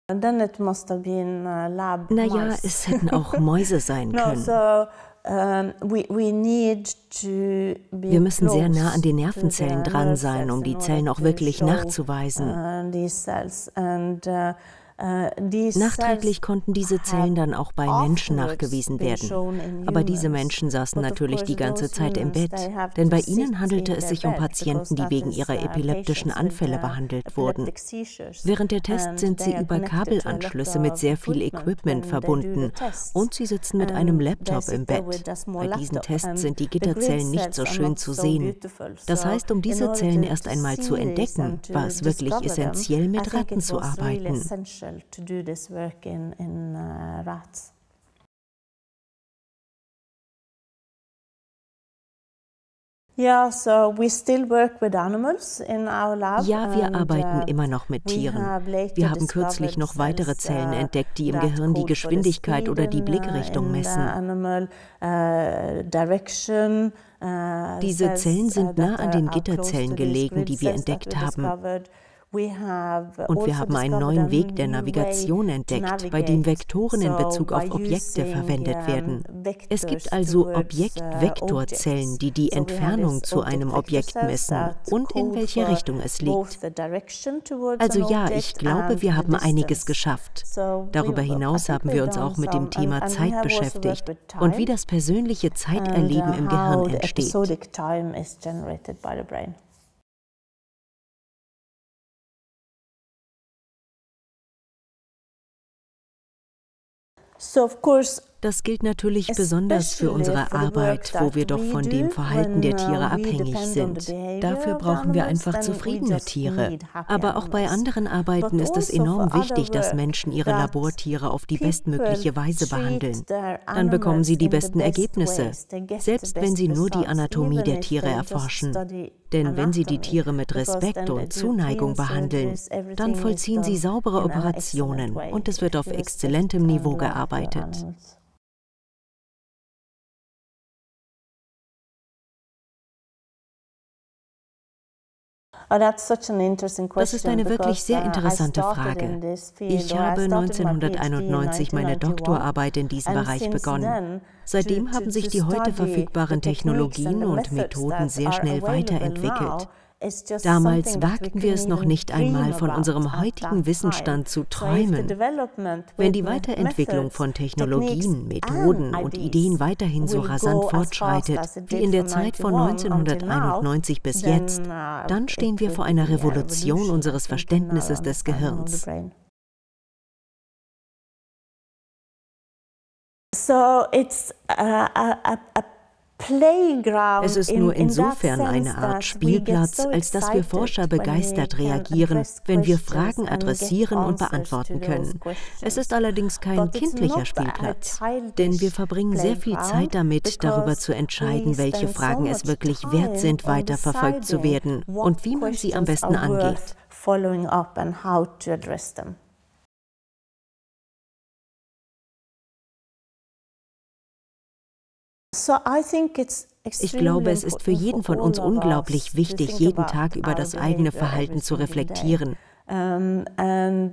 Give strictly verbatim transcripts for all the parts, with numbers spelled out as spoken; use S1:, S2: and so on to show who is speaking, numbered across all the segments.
S1: Then it must have been uh, lab
S2: Naja,
S1: mice.
S2: es hätten auch Mäuse sein
S1: No,
S2: können.
S1: so um, we, we need to be
S2: Wir müssen sehr
S1: close
S2: nah an den
S1: to
S2: Nervenzellen
S1: the
S2: dran
S1: nerve
S2: sein,
S1: cells
S2: um
S1: in
S2: die
S1: order
S2: Zellen auch
S1: to
S2: wirklich
S1: show,
S2: nachzuweisen.
S1: uh, these cells. And, uh, uh, these
S2: Nachträglich
S1: cells
S2: konnten diese Zellen dann auch bei Menschen
S1: afterwards
S2: nachgewiesen
S1: been
S2: werden.
S1: shown in
S2: Aber diese
S1: humans.
S2: Menschen saßen
S1: But of
S2: natürlich
S1: course
S2: die ganze
S1: those
S2: Zeit im
S1: humans,
S2: Bett,
S1: they have
S2: denn
S1: to
S2: bei
S1: sit
S2: ihnen handelte
S1: in
S2: es
S1: their
S2: sich um
S1: bed
S2: Patienten,
S1: because
S2: die
S1: that
S2: wegen
S1: is,
S2: ihrer
S1: uh,
S2: epileptischen
S1: patients with,
S2: Anfälle
S1: uh,
S2: behandelt wurden.
S1: epileptic seizures.
S2: Während der Tests
S1: And
S2: sind sie
S1: they are
S2: über
S1: connected to a lot
S2: Kabelanschlüsse mit sehr
S1: of
S2: viel
S1: equipment
S2: Equipment
S1: when they do the
S2: verbunden
S1: tests.
S2: und sie sitzen mit einem
S1: And they
S2: Laptop
S1: sit
S2: im
S1: there
S2: Bett.
S1: with a small
S2: Bei diesen
S1: laptop.
S2: Tests
S1: And
S2: sind die
S1: the grid
S2: Gitterzellen nicht
S1: cells
S2: so
S1: are
S2: schön
S1: not
S2: zu
S1: so
S2: sehen.
S1: beautiful.
S2: Das
S1: So
S2: heißt, um
S1: in
S2: diese
S1: order
S2: Zellen
S1: to-
S2: erst
S1: to
S2: einmal zu
S1: see these
S2: entdecken,
S1: and to
S2: war es wirklich
S1: discover them,
S2: essentiell,
S1: I
S2: mit
S1: think
S2: Ratten
S1: it
S2: zu
S1: was really
S2: arbeiten.
S1: essential to do this work in, in uh, rats. Yeah, so we still work with animals in our lab.
S2: Ja, wir
S1: and,
S2: arbeiten
S1: uh,
S2: immer noch mit
S1: we
S2: Tieren.
S1: have later
S2: Wir haben kürzlich
S1: discovered
S2: noch weitere
S1: cells,
S2: Zellen
S1: uh,
S2: entdeckt, die im
S1: that
S2: Gehirn die
S1: code for the
S2: Geschwindigkeit oder die
S1: speed in, uh,
S2: Blickrichtung
S1: in the
S2: messen.
S1: animal, uh, direction, uh,
S2: Diese
S1: cells,
S2: Zellen
S1: uh,
S2: sind nah
S1: that
S2: an
S1: are-
S2: den
S1: are close
S2: Gitterzellen
S1: to these
S2: gelegen,
S1: grid
S2: die wir
S1: cells that
S2: entdeckt
S1: we
S2: haben.
S1: discovered. We have
S2: Und wir
S1: also
S2: haben einen
S1: discovered
S2: neuen
S1: a
S2: Weg der
S1: new way
S2: Navigation
S1: to
S2: entdeckt, bei dem
S1: navigate.
S2: Vektoren in
S1: So
S2: Bezug auf
S1: by
S2: Objekte
S1: using,
S2: verwendet
S1: um,
S2: werden. Es gibt
S1: vectors
S2: also
S1: towards, uh,
S2: Objekt-Vektorzellen,
S1: objects.
S2: die die
S1: So we have
S2: Entfernung
S1: these
S2: zu einem
S1: object
S2: Objekt
S1: vector cells
S2: messen
S1: that
S2: und in
S1: code
S2: welche
S1: for
S2: Richtung es
S1: both
S2: liegt.
S1: the direction towards
S2: Also
S1: an
S2: ja, ich
S1: object
S2: glaube,
S1: and
S2: wir
S1: the
S2: haben einiges
S1: distance.
S2: geschafft.
S1: So
S2: Darüber
S1: we- I
S2: hinaus
S1: think
S2: haben
S1: we've
S2: wir uns
S1: done
S2: auch mit dem
S1: some,
S2: Thema
S1: and- and we
S2: Zeit
S1: have also
S2: beschäftigt
S1: worked with
S2: und
S1: time
S2: wie das persönliche
S1: and,
S2: Zeiterleben
S1: uh,
S2: im
S1: how
S2: Gehirn
S1: the
S2: entsteht.
S1: episodic time is generated by the brain. So of course,
S2: Das gilt natürlich besonders für unsere Arbeit, wo wir doch von dem Verhalten der Tiere abhängig sind. Dafür brauchen wir einfach zufriedene Tiere. Aber auch bei anderen Arbeiten ist es enorm wichtig, dass Menschen ihre Labortiere auf die bestmögliche Weise behandeln. Dann bekommen sie die besten Ergebnisse, selbst wenn sie nur die Anatomie der Tiere erforschen. Denn wenn sie die Tiere mit Respekt und Zuneigung behandeln, dann vollziehen sie saubere Operationen und es wird auf exzellentem Niveau gearbeitet.
S1: Das ist
S2: eine wirklich sehr interessante Frage. Ich habe neunzehnhunderteinundneunzig meine Doktorarbeit in diesem Bereich begonnen. Seitdem haben sich die heute verfügbaren Technologien und Methoden sehr schnell weiterentwickelt. Damals wagten wir es noch nicht einmal, von unserem heutigen Wissensstand zu träumen. Wenn die Weiterentwicklung von Technologien, Methoden und Ideen weiterhin so rasant fortschreitet, wie in der Zeit von neunzehnhunderteinundneunzig bis jetzt, dann stehen wir vor einer Revolution unseres Verständnisses des Gehirns.
S1: So it's a, a, a
S2: Es ist nur insofern eine Art Spielplatz, als dass wir Forscher begeistert reagieren, wenn wir Fragen adressieren und beantworten können. Es ist allerdings kein kindlicher Spielplatz, denn wir verbringen sehr viel Zeit damit, darüber zu entscheiden, welche Fragen es wirklich wert sind, weiterverfolgt zu werden und wie man sie am besten angeht. Ich glaube, es ist für jeden von uns unglaublich wichtig, jeden Tag über das eigene Verhalten zu reflektieren. Meine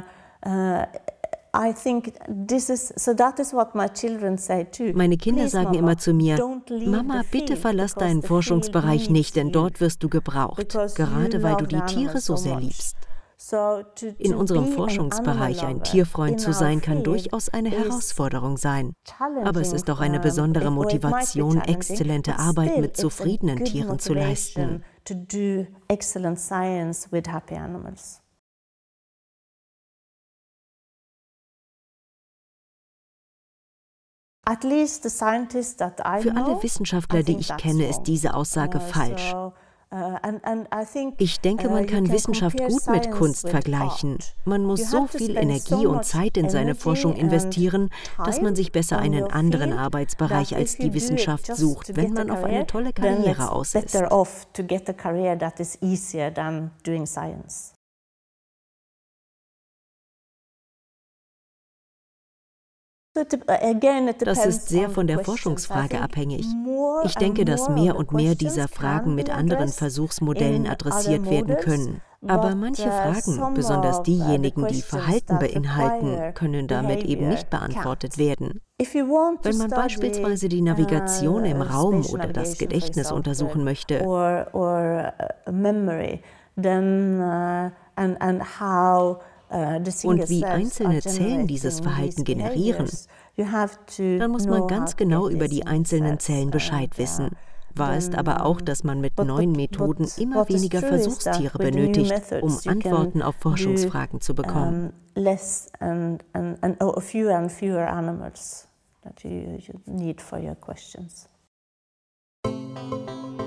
S2: Kinder sagen immer zu mir, Mama, bitte verlass deinen Forschungsbereich nicht, denn dort wirst du gebraucht, gerade weil du die Tiere so sehr liebst. In unserem Forschungsbereich ein Tierfreund zu sein, kann durchaus eine Herausforderung sein. Aber es ist auch eine besondere Motivation, exzellente Arbeit mit zufriedenen Tieren zu leisten. Für alle Wissenschaftler, die ich kenne, ist diese Aussage falsch. Ich denke, man kann Wissenschaft gut mit Kunst vergleichen. Man muss so viel Energie und Zeit in seine Forschung investieren, dass man sich besser einen anderen Arbeitsbereich als die Wissenschaft sucht, wenn man auf eine tolle Karriere aus ist. Das ist sehr von der Forschungsfrage abhängig. Ich denke, dass mehr und mehr dieser Fragen mit anderen Versuchsmodellen adressiert werden können. Aber manche Fragen, besonders diejenigen, die Verhalten beinhalten, können damit eben nicht beantwortet werden. Wenn man beispielsweise die Navigation im Raum oder das Gedächtnis untersuchen möchte, und wie einzelne Zellen dieses Verhalten generieren, dann muss man ganz genau über die einzelnen Zellen Bescheid wissen. Wahr ist aber auch, dass man mit neuen Methoden immer weniger Versuchstiere benötigt, um Antworten auf Forschungsfragen zu bekommen.
S1: That you, you need for your questions.